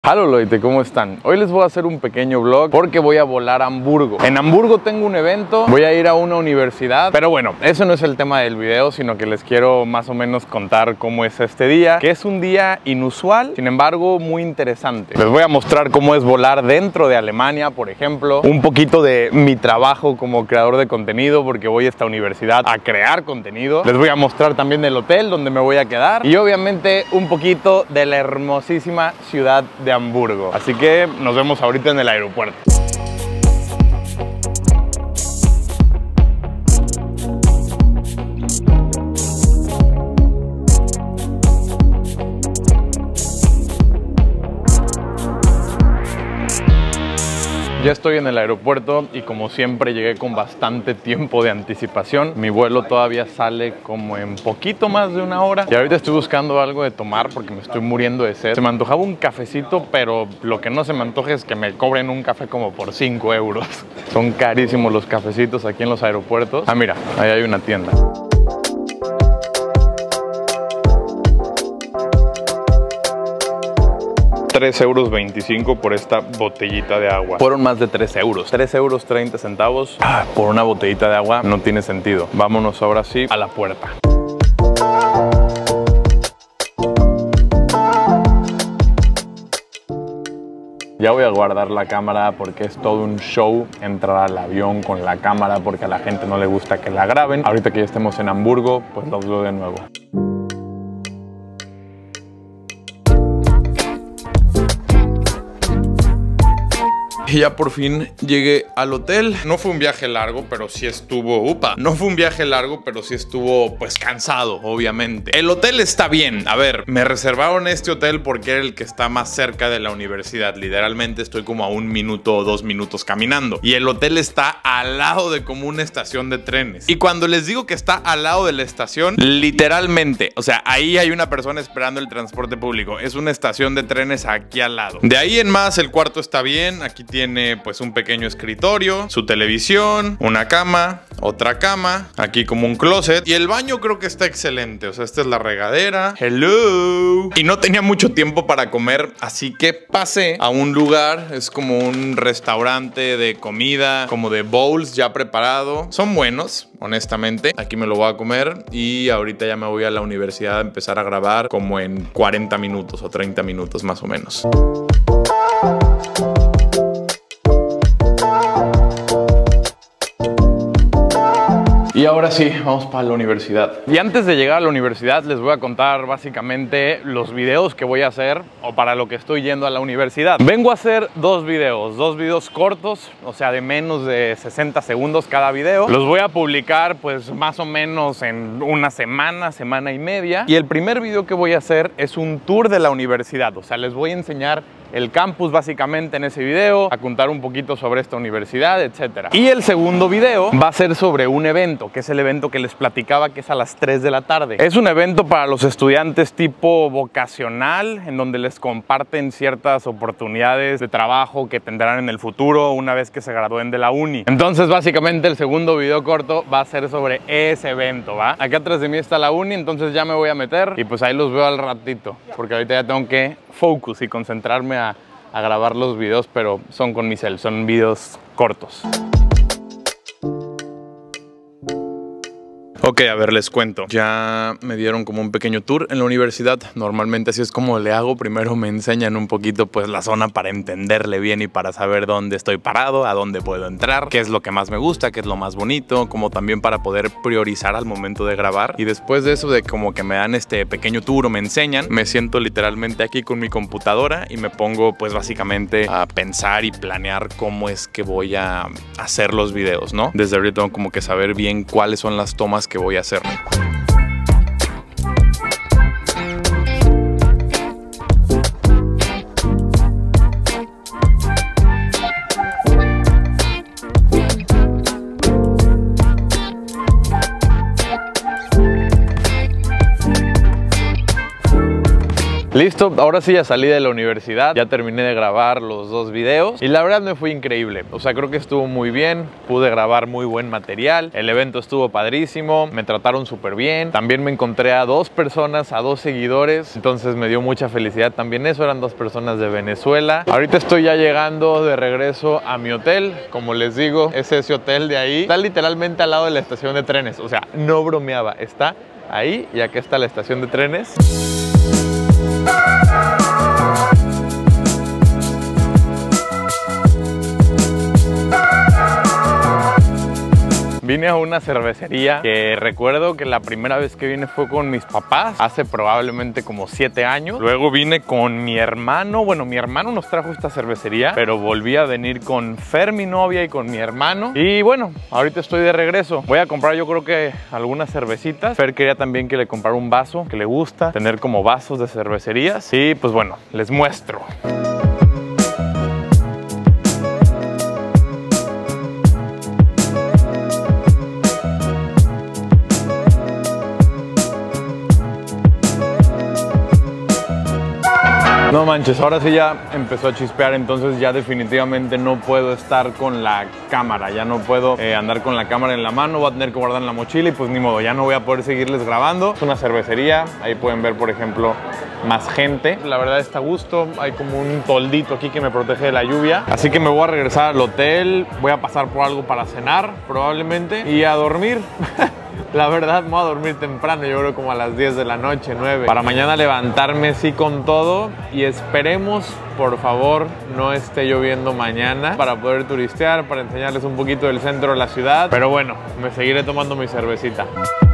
Hola Loite, ¿cómo están? Hoy les voy a hacer un pequeño vlog porque voy a volar a Hamburgo. En Hamburgo tengo un evento, voy a ir a una universidad, pero bueno, eso no es el tema del video, sino que les quiero más o menos contar cómo es este día, que es un día inusual, sin embargo muy interesante. Les voy a mostrar cómo es volar dentro de Alemania, por ejemplo, un poquito de mi trabajo como creador de contenido, porque voy a esta universidad a crear contenido. Les voy a mostrar también el hotel donde me voy a quedar y obviamente un poquito de la hermosísima ciudad de Hamburgo. Así que nos vemos ahorita en el aeropuerto. Ya estoy en el aeropuerto y como siempre llegué con bastante tiempo de anticipación. Mi vuelo todavía sale como en poquito más de una hora. Y ahorita estoy buscando algo de tomar porque me estoy muriendo de sed. Se me antojaba un cafecito, pero lo que no se me antoja es que me cobren un café como por 5 euros. Son carísimos los cafecitos aquí en los aeropuertos. Ah, mira, ahí hay una tienda. €3.25 por esta botellita de agua. Fueron más de 3 euros. 3,30 euros por una botellita de agua. No tiene sentido. Vámonos ahora sí a la puerta. Ya voy a guardar la cámara porque es todo un show entrar al avión con la cámara porque a la gente no le gusta que la graben. Ahorita que ya estemos en Hamburgo, pues los veo de nuevo. Y ya por fin llegué al hotel. No fue un viaje largo, pero sí estuvo... No fue un viaje largo, pero sí estuvo, pues, cansado, obviamente. El hotel está bien. A ver, me reservaron este hotel porque era el que está más cerca de la universidad. Literalmente estoy como a 1 minuto o 2 minutos caminando. Y el hotel está al lado de como una estación de trenes. Y cuando les digo que está al lado de la estación, literalmente, o sea, ahí hay una persona esperando el transporte público. Es una estación de trenes aquí al lado. De ahí en más, el cuarto está bien. Aquí tiene pues un pequeño escritorio, su televisión, una cama, otra cama, aquí como un closet y el baño creo que está excelente, o sea, esta es la regadera. Hello. Y no tenía mucho tiempo para comer, así que pasé a un lugar, es como un restaurante de comida, como de bowls ya preparado. Son buenos, honestamente. Aquí me lo voy a comer y ahorita ya me voy a la universidad a empezar a grabar como en 40 minutos o 30 minutos más o menos. Y ahora sí, vamos para la universidad. Y antes de llegar a la universidad les voy a contar básicamente los videos que voy a hacer o para lo que estoy yendo a la universidad. Vengo a hacer dos videos cortos, o sea de menos de 60 segundos cada video. Los voy a publicar pues más o menos en una semana, semana y media. Y el primer video que voy a hacer es un tour de la universidad, o sea les voy a enseñar el campus básicamente en ese video, a contar un poquito sobre esta universidad, etc. Y el segundo video va a ser sobre un evento, que es el evento que les platicaba que es a las 3 de la tarde. Es un evento para los estudiantes tipo vocacional, en donde les comparten ciertas oportunidades de trabajo que tendrán en el futuro una vez que se gradúen de la uni. Entonces básicamente el segundo video corto va a ser sobre ese evento, ¿va? Aquí atrás de mí está la uni, entonces ya me voy a meter y pues ahí los veo al ratito, porque ahorita ya tengo que focus y concentrarme a grabar los videos, pero son con mi cel, son videos cortos. Ok, a ver, les cuento. Ya me dieron como un pequeño tour en la universidad. Normalmente así es como le hago. Primero me enseñan un poquito pues la zona para entenderle bien y para saber dónde estoy parado, a dónde puedo entrar, qué es lo que más me gusta, qué es lo más bonito, como también para poder priorizar al momento de grabar. Y después de eso, de como que me dan este pequeño tour o me enseñan, me siento literalmente aquí con mi computadora y me pongo pues básicamente a pensar y planear cómo es que voy a hacer los videos, ¿no? Desde ahorita tengo como que saber bien cuáles son las tomas que voy a hacer. Listo, ahora sí ya salí de la universidad, ya terminé de grabar los 2 videos y la verdad me fue increíble. O sea, creo que estuvo muy bien, pude grabar muy buen material, el evento estuvo padrísimo, me trataron súper bien. También me encontré a 2 personas, a 2 seguidores, entonces me dio mucha felicidad también eso. Eran 2 personas de Venezuela. Ahorita estoy ya llegando de regreso a mi hotel. Como les digo, es ese hotel de ahí. Está literalmente al lado de la estación de trenes. O sea, no bromeaba. Está ahí y aquí está la estación de trenes. Vine a una cervecería que recuerdo que la primera vez que vine fue con mis papás, hace probablemente como 7 años. Luego vine con mi hermano. Bueno, mi hermano nos trajo esta cervecería, pero volví a venir con Fer, mi novia, y con mi hermano. Y bueno, ahorita estoy de regreso. Voy a comprar, yo creo que algunas cervecitas. Fer quería también que le comprara un vaso, que le gusta tener como vasos de cervecerías. Y pues bueno, les muestro. No manches, ahora sí ya empezó a chispear, entonces ya definitivamente no puedo estar con la cámara, ya no puedo andar con la cámara en la mano, voy a tener que guardar en la mochila y pues ni modo, ya no voy a poder seguirles grabando. Es una cervecería, ahí pueden ver por ejemplo más gente. La verdad está a gusto, hay como un toldito aquí que me protege de la lluvia. Así que me voy a regresar al hotel, voy a pasar por algo para cenar probablemente y a dormir. La verdad, me voy a dormir temprano, yo creo como a las 10 de la noche, 9. Para mañana levantarme sí con todo y esperemos, por favor, no esté lloviendo mañana para poder turistear, para enseñarles un poquito del centro de la ciudad. Pero bueno, me seguiré tomando mi cervecita.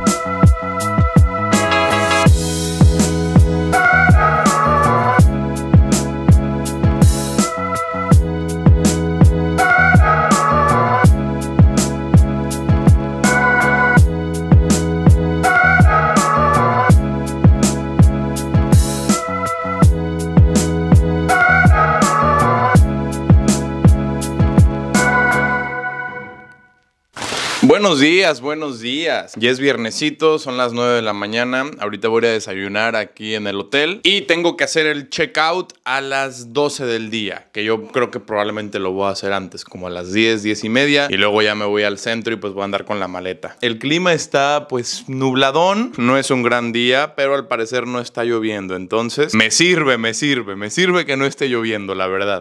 Buenos días, buenos días. Ya es viernesito, son las 9 de la mañana. Ahorita voy a desayunar aquí en el hotel y tengo que hacer el checkout a las 12 del día, que yo creo que probablemente lo voy a hacer antes, como a las 10, 10 y media, y luego ya me voy al centro y pues voy a andar con la maleta. El clima está pues nubladón, no es un gran día, pero al parecer no está lloviendo, entonces me sirve que no esté lloviendo, la verdad.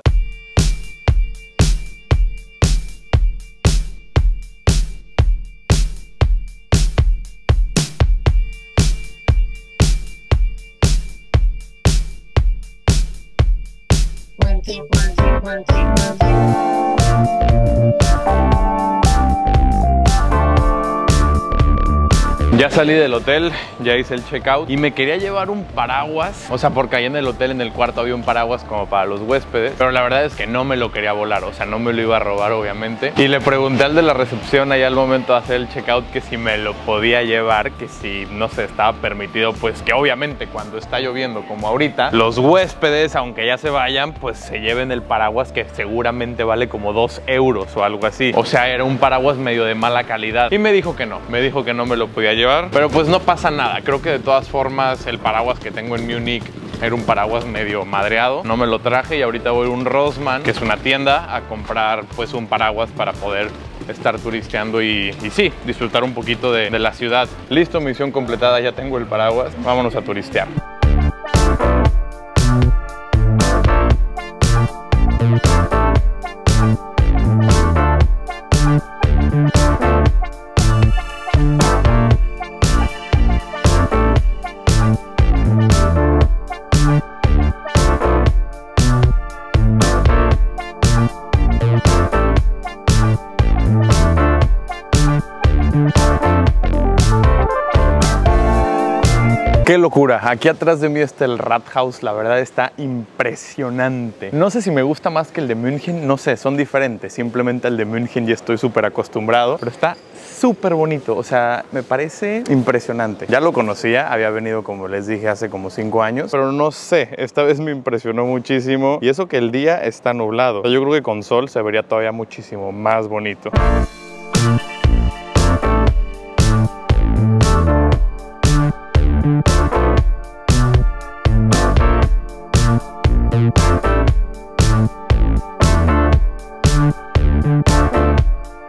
Ya salí del hotel, ya hice el checkout y me quería llevar un paraguas. O sea, porque ahí en el hotel, en el cuarto, había un paraguas como para los huéspedes. Pero la verdad es que no me lo quería volar, o sea, no me lo iba a robar, obviamente. Y le pregunté al de la recepción allá al momento de hacer el checkout que si me lo podía llevar, que si, no sé, estaba permitido, pues que obviamente cuando está lloviendo como ahorita, los huéspedes, aunque ya se vayan, pues se lleven el paraguas que seguramente vale como 2 euros o algo así. O sea, era un paraguas medio de mala calidad. Y me dijo que no me lo podía llevar. Pero pues no pasa nada, creo que de todas formas el paraguas que tengo en Múnich era un paraguas medio madreado, no me lo traje y ahorita voy a un Rossmann, que es una tienda, a comprar pues un paraguas para poder estar turisteando y sí, disfrutar un poquito de la ciudad. Listo, misión completada, ya tengo el paraguas, vámonos a turistear. ¡Qué locura! Aquí atrás de mí está el Rathaus, la verdad está impresionante. No sé si me gusta más que el de München, no sé, son diferentes. Simplemente el de München ya estoy súper acostumbrado, pero está súper bonito, o sea, me parece impresionante. Ya lo conocía, había venido, como les dije, hace como 5 años, pero no sé, esta vez me impresionó muchísimo. Y eso que el día está nublado. Yo creo que con sol se vería todavía muchísimo más bonito.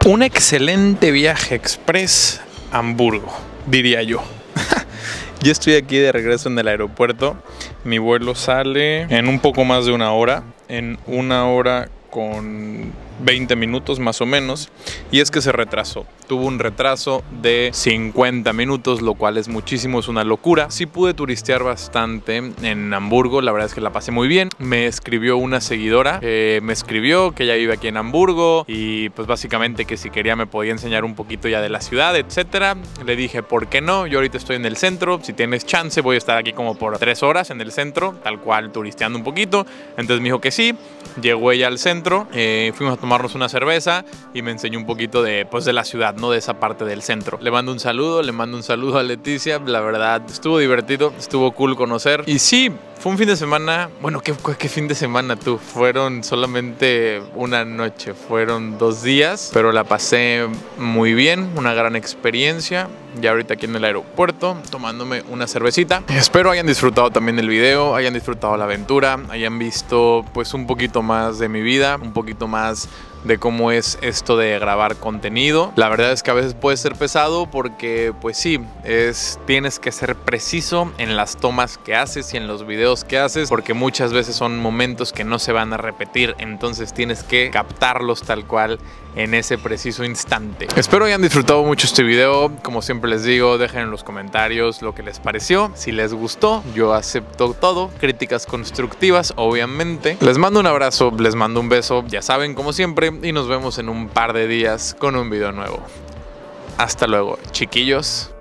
Un excelente viaje express a Hamburgo, diría yo. Ya estoy aquí de regreso en el aeropuerto. Mi vuelo sale en un poco más de una hora. En 1 hora con 20 minutos más o menos. Y es que se retrasó. Tuvo un retraso de 50 minutos, lo cual es muchísimo, es una locura. Sí pude turistear bastante en Hamburgo, la verdad es que la pasé muy bien. Me escribió una seguidora, me escribió que ella vive aquí en Hamburgo y pues básicamente que si quería me podía enseñar un poquito ya de la ciudad, etcétera. Le dije, ¿por qué no? Yo ahorita estoy en el centro, si tienes chance voy a estar aquí como por 3 horas en el centro, tal cual turisteando un poquito. Entonces me dijo que sí, llegó ella al centro, fuimos a tomarnos una cerveza y me enseñó un poquito de, pues, de la ciudad, ¿no? De esa parte del centro. Le mando un saludo a Leticia. La verdad, estuvo divertido, estuvo cool conocer. Y sí, fue un fin de semana. Bueno, ¿qué fin de semana tú? Fueron solamente una noche, fueron 2 días, pero la pasé muy bien, una gran experiencia. Ya ahorita aquí en el aeropuerto, tomándome una cervecita. Espero hayan disfrutado también el video, hayan disfrutado la aventura, hayan visto pues un poquito más de mi vida, un poquito más de cómo es esto de grabar contenido. La verdad es que a veces puede ser pesado porque pues sí, tienes que ser preciso en las tomas que haces y en los videos que haces, porque muchas veces son momentos que no se van a repetir, entonces tienes que captarlos tal cual en ese preciso instante. Espero hayan disfrutado mucho este video. Como siempre les digo, dejen en los comentarios lo que les pareció. Si les gustó, yo acepto todo. Críticas constructivas, obviamente. Les mando un abrazo, les mando un beso, ya saben, como siempre, y nos vemos en un par de días con un video nuevo. Hasta luego, chiquillos.